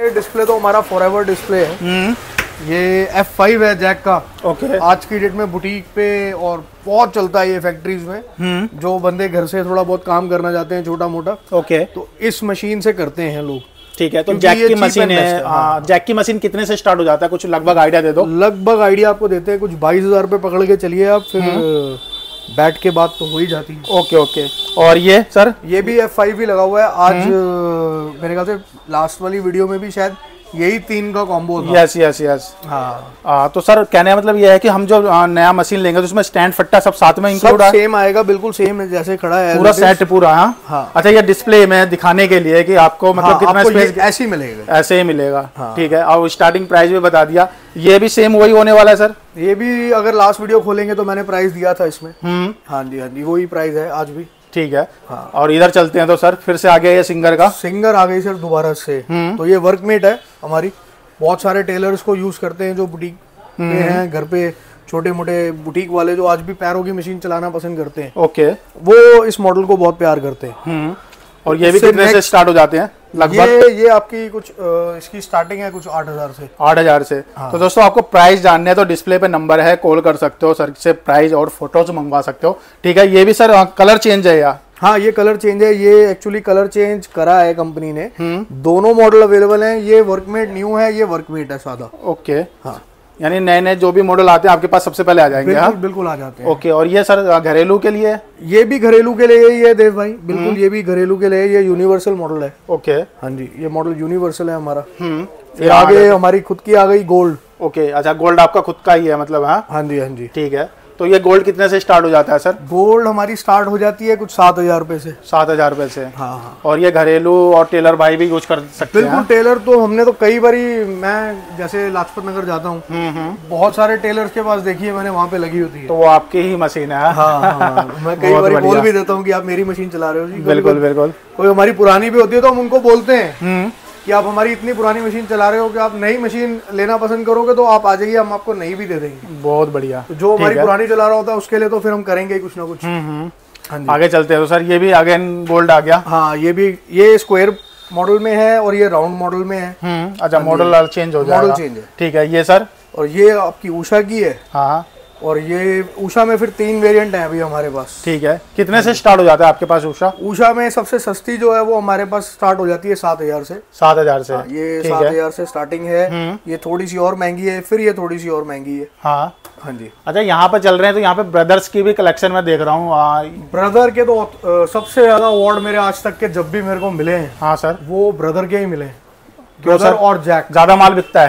ये डिस्प्ले तो हमारा फॉरएवर डिस्प्ले है। ये F5 है जैक का। ओके। आज की डेट में बुटीक पे और बहुत चलता है ये फैक्ट्रीज में। जो बंदे घर से थोड़ा बहुत काम करना चाहते हैं छोटा मोटा, ओके, तो इस मशीन से करते हैं लोग। ठीक है। तो जैक की मशीन है, जैक की मशीन कितने से स्टार्ट हो जाता है, कुछ लगभग आइडिया दे दो। लगभग आइडिया आपको देते हैं, कुछ 22,000 रुपए पकड़ के चलिए आप, फिर बैठ के बात तो हो ही जाती है। Okay okay. और ये सर, ये भी F5 भी लगा हुआ है। आज मेरे ख्याल से लास्ट वाली वीडियो में भी शायद यही 3 का कॉम्बो था। Yes yes yes. हाँ। तो सर कहने का मतलब ये है कि हम जो नया मशीन लेंगे तो उसमें स्टैंड फट्टा सब साथ में इंक्लूड है? सेम आएगा, बिल्कुल सेम जैसे खड़ा है, पूरा सेट पूरा। हाँ। अच्छा, ये डिस्प्ले में दिखाने के लिए कि आपको मतलब कितना स्पेस ऐसे ही मिलेगा? ऐसे ही मिलेगा। ठीक है। और स्टार्टिंग प्राइस भी बता दिया। ये भी सेम वही होने वाला है सर? ये भी अगर लास्ट वीडियो खोलेंगे तो मैंने प्राइस दिया था इसमें। हाँ जी, हाँ जी, वही प्राइस है आज भी। ठीक है। हाँ। और इधर चलते हैं तो सर फिर से आ गया ये सिंगर का। सिंगर आ गई सर दोबारा से। तो ये वर्कमेट है हमारी। बहुत सारे टेलर्स को यूज करते हैं जो बुटीक पे हैं, घर पे छोटे मोटे बुटीक वाले जो आज भी पैरों की मशीन चलाना पसंद करते हैं। ओके। वो इस मॉडल को बहुत प्यार करते हैं। और ये भी कितने से स्टार्ट हो जाते हैं लगभग? ये आपकी कुछ इसकी स्टार्टिंग है कुछ 8,000 से। 8,000 से। हाँ। तो दोस्तों आपको प्राइस जानने हैं तो डिस्प्ले पे नंबर है, कॉल कर सकते हो सर से, प्राइस और फोटोज मंगवा सकते हो। ठीक है। ये भी सर कलर चेंज है या? हाँ, ये कलर चेंज है। ये एक्चुअली कलर चेंज करा है कंपनी ने। दोनों मॉडल अवेलेबल हैं। ये वर्कमेट न्यू है, ये वर्कमेट है सादा। ओके। हाँ, यानी नए नए जो भी मॉडल आते हैं आपके पास सबसे पहले आ जाएंगे? बिल्कुल, बिल्कुल आ जाते हैं। ओके। और ये सर घरेलू के लिए? ये भी घरेलू के लिए ही है देव भाई, बिल्कुल ये भी घरेलू के लिए। ये यूनिवर्सल मॉडल है। ओके। हाँ जी, ये मॉडल यूनिवर्सल है हमारा। फिर आगे हमारी खुद की आ गई गोल्ड। ओके। अच्छा, गोल्ड आपका खुद का ही है मतलब? हाँ जी, हाँ जी। ठीक है। तो ये गोल्ड कितने से स्टार्ट हो जाता है सर? गोल्ड हमारी स्टार्ट हो जाती है कुछ 7,000 रुपए से। 7,000 रुपए से। हाँ। और ये घरेलू और टेलर भाई भी यूज कर सकते हैं? बिल्कुल। टेलर तो हमने तो कई बारी, मैं जैसे लाजपत नगर जाता हूँ, बहुत सारे टेलर्स के पास देखिए मैंने, वहाँ पे लगी होती है। तो वो आपकी ही मशीन है? हाँ। मैं कई बारी बोल भी देता हूँ कि आप मेरी मशीन चला रहे हो जी। बिल्कुल बिल्कुल। कोई हमारी पुरानी भी होती है तो हम उनको बोलते हैं कि आप हमारी इतनी पुरानी मशीन चला रहे हो कि आप नई मशीन लेना पसंद करोगे तो आप आ जाइए, हम आपको नई भी दे देंगे। बहुत बढ़िया। तो जो हमारी पुरानी चला रहा होता है उसके लिए तो फिर हम करेंगे कुछ ना कुछ। हाँ, आगे चलते हैं तो सर ये भी अगेन गोल्ड आ गया? हाँ, ये भी, ये स्क्वायर मॉडल में है और ये राउंड मॉडल में है। अच्छा, मॉडल चेंज हो जाएगा? मॉडल चेंज है। ठीक है। ये सर? और ये आपकी उषा की है। हाँ। और ये उषा में फिर 3 वेरिएंट हैं अभी हमारे पास। ठीक है। कितने से स्टार्ट हो जाता है आपके पास उषा? उषा में सबसे सस्ती जो है वो हमारे पास स्टार्ट हो जाती है 7,000 से। 7,000 से? ये 7,000 से स्टार्टिंग है। ये थोड़ी सी और महंगी है, फिर ये थोड़ी सी और महंगी है। हाँ हाँ जी। अच्छा, यहाँ पे चल रहे हैं तो यहाँ पे ब्रदर्स की भी कलेक्शन में देख रहा हूँ। ब्रदर के तो सबसे ज्यादा अवार्ड मेरे आज तक के जब भी मेरे को मिले हैं, हाँ सर, वो ब्रदर के ही मिले। क्यों सर? और जैक ज्यादा माल बिकता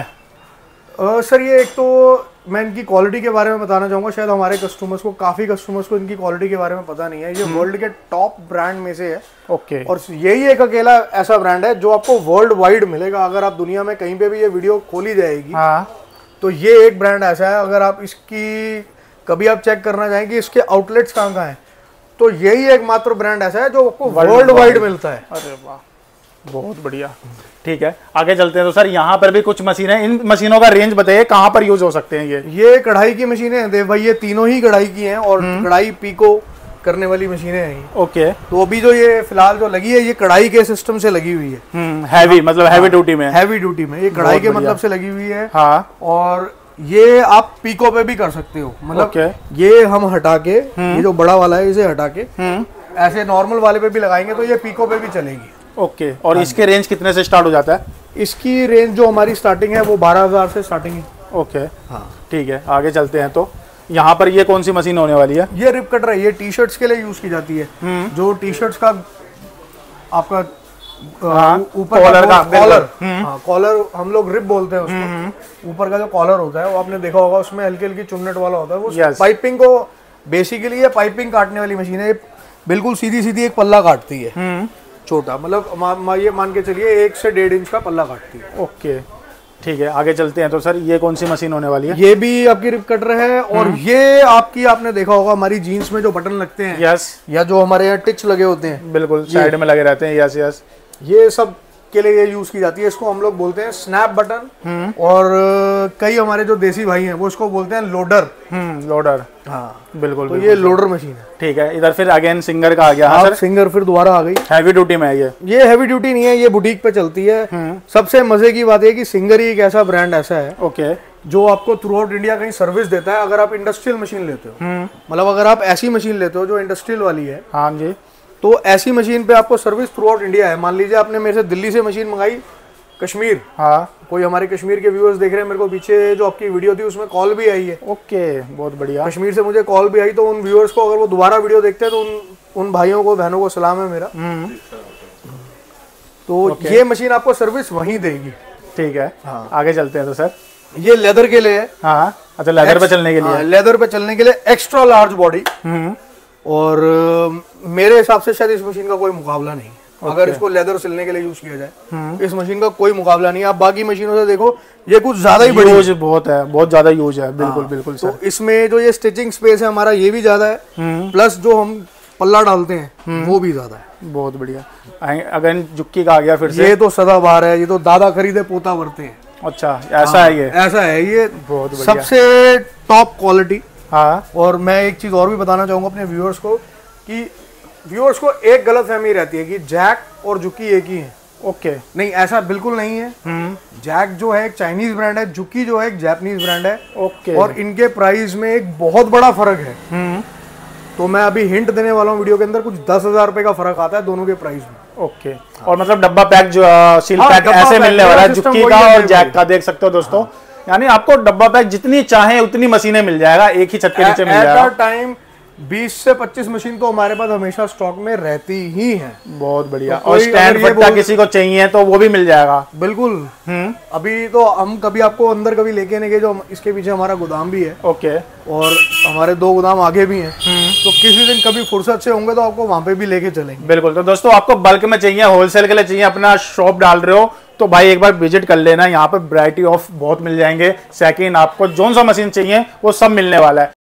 है? सर ये एक तो मैं इनकी क्वालिटी के बारे में बताना चाहूँगा। शायद हमारे कस्टमर्स को, काफ़ी कस्टमर्स को इनकी क्वालिटी के बारे में पता नहीं है। ये वर्ल्ड के टॉप ब्रांड में से है। ओके। और यही एक अकेला ऐसा ब्रांड है जो आपको वर्ल्ड वाइड मिलेगा। अगर आप दुनिया में कहीं पे भी ये वीडियो खोली जाएगी, हाँ, तो ये एक ब्रांड ऐसा है। अगर आप इसकी कभी आप चेक करना चाहेंगे इसके आउटलेट्स कहाँ कहाँ हैं, तो यही एकमात्र ब्रांड ऐसा है जो आपको वर्ल्ड वाइड मिलता है। अरे वाह, बहुत बढ़िया। ठीक है, आगे चलते हैं। तो सर यहाँ पर भी कुछ मशीनें, इन मशीनों का रेंज बताइए, कहाँ पर यूज हो सकते हैं ये कढ़ाई की मशीनें हैं देव भाई। ये तीनों ही कढ़ाई की हैं और कढ़ाई पीको करने वाली मशीनें हैं। ओके। तो अभी जो ये फिलहाल जो लगी है, ये कढ़ाई के सिस्टम से लगी हुई है। हैवी मतलब हैवी ड्यूटी में? हैवी ड्यूटी में, ये कढ़ाई के मतलब से लगी हुई है। हाँ। और ये आप पीको पे भी कर सकते हो। मतलब ये हम हटा के, ये जो बड़ा वाला है इसे हटा के ऐसे नॉर्मल वाले पे भी लगाएंगे तो ये पीको पे भी चलेगी। ओके। और इसके रेंज कितने से स्टार्ट हो जाता है? इसकी रेंज जो हमारी स्टार्टिंग है वो 12,000 से स्टार्टिंग है। ओके। हाँ ठीक है, आगे चलते हैं। तो यहाँ पर ये कौन सी मशीन होने वाली है? ये रिप कटर है। ये टी शर्ट्स के लिए यूज की जाती है। जो टी शर्ट्स का आपका ऊपर कॉलर, कॉलर हम लोग रिप बोलते हैं उसको। ऊपर का जो कॉलर होता है वो आपने देखा होगा, उसमें हल्की हल्की चुन्नट वाला होता है। वो पाइपिंग को, बेसिकली ये पाइपिंग काटने वाली मशीन है। बिल्कुल सीधी सीधी एक पल्ला काटती है, छोटा, मतलब ये मान के चलिए 1 से 1.5 इंच का पल्ला काटती है। ओके ठीक है, आगे चलते हैं। तो सर ये कौन सी मशीन होने वाली है? ये भी आपकी रिप कटर है। और ये आपकी, आपने देखा होगा हमारी जीन्स में जो बटन लगते हैं, यस, या जो हमारे यहाँ टिच लगे होते हैं, बिल्कुल साइड में लगे रहते हैं, यस यस, ये सब के लिए ये यूज की जाती है। इसको हम लोग बोलते हैं स्नैप बटन, और कई हमारे जो देसी भाई हैं वो इसको बोलते हैं लोडर। लोडर, हाँ बिल्कुल। तो ये लोडर मशीन है। ठीक है, इधर फिर अगेन सिंगर का आ गया। हाँ सर, सिंगर फिर दोबारा आ गई। हैवी ड्यूटी में है ये हैवी ड्यूटी नहीं है, ये बुटीक पे चलती है। सबसे मजे की बात है कि सिंगर ही एक ऐसा ब्रांड ऐसा है ओके जो आपको थ्रू आउट इंडिया कहीं सर्विस देता है। अगर आप इंडस्ट्रियल मशीन लेते हो, मतलब अगर आप ऐसी मशीन लेते हो जो इंडस्ट्रियल वाली है, हाँ जी, तो ऐसी मशीन पे आपको सर्विस थ्रू आउट इंडिया है। मान लीजिए आपने मेरे से दिल्ली से मशीन मंगाई, कश्मीर, हाँ, कोई हमारे कश्मीर के व्यूअर्स देख रहे हैं, मेरे को पीछे जो आपकी वीडियो थी उसमें कॉल भी आई है। ओके, बहुत बढ़िया। कश्मीर से मुझे कॉल भी आई, तो उन व्यूअर्स को अगर वो दोबारा वीडियो देखते हैं तो उन भाइयों को बहनों को सलाम है मेरा। तो ये मशीन आपको सर्विस वहीं देगी। ठीक है, हाँ। आगे चलते हैं। तो सर ये लेदर के लिए है। हाँ, अच्छा, लेदर पे चलने के लिए। लेदर पे चलने के लिए एक्स्ट्रा लार्ज बॉडी, और मेरे हिसाब से शायद इस मशीन का कोई मुकाबला नहीं। अगर इसको लेदर सिलने के लिए यूज किया जाए, इस मशीन का कोई मुकाबला नहीं। आप बाकी मशीनों से देखो, ये कुछ ज्यादा ही बड़ी यूज बहुत है, बहुत ज्यादा यूज है। बिल्कुल बिल्कुल सर। तो इसमें जो ये स्टिचिंग स्पेस है हमारा, ये भी ज्यादा है, प्लस जो हम पल्ला डालते हैं वो भी ज्यादा है। बहुत बढ़िया। अगर जुक्की का आ गया फिर से। ये तो सदाबहार है, ये तो दादा खरीदे पोता भरते हैं। अच्छा, ऐसा है ये? ऐसा है ये, बहुत बढ़िया, सबसे टॉप क्वालिटी। हाँ। और मैं एक चीज और भी बताना चाहूंगा अपने व्यूअर्स को, कि व्यूअर्स को एक गलतफहमी रहती है कि जैक और जुकी एक ही है। ओके, नहीं, ऐसा बिल्कुल नहीं है। जैक जो है एक चाइनीज ब्रांड है, जुकी जो है एक जापानीज ब्रांड है। ओके, और इनके प्राइस में एक बहुत बड़ा फर्क है। तो मैं अभी हिंट देने वाला हूँ वीडियो के अंदर, कुछ 10,000 रुपए का फर्क आता है दोनों के प्राइस में। ओके। और मतलब डब्बा पैक जो सील हाँ, पैक डब्बा ऐसे पैक मिलने वाला है, सिस्टम जुक्की वही का है, और जैक का, देख सकते हो दोस्तों। यानी आपको डब्बा पैक जितनी चाहे उतनी मशीनें मिल जाएगा, एक ही छत के नीचे मिल जाएगा। टाइम 20 से 25 मशीन तो हमारे पास हमेशा स्टॉक में रहती ही है। बहुत बढ़िया। तो और स्टैंड फट्टा किसी को चाहिए तो वो भी मिल जाएगा। बिल्कुल। अभी तो हम कभी आपको अंदर कभी लेके नहीं गए, जो इसके पीछे हमारा गोदाम भी है। ओके। और हमारे 2 गोदाम आगे भी हैं। तो किसी दिन कभी फुर्सत से होंगे तो आपको वहां पे भी लेके चलेंगे। बिल्कुल। तो दोस्तों, आपको बल्क में चाहिए, होलसेल के लिए चाहिए, अपना शॉप डाल रहे हो तो भाई एक बार विजिट कर लेना। यहाँ पे वैरायटी ऑफ बहुत मिल जाएंगे। सेकंड, आपको जोन सा मशीन चाहिए वो सब मिलने वाला है।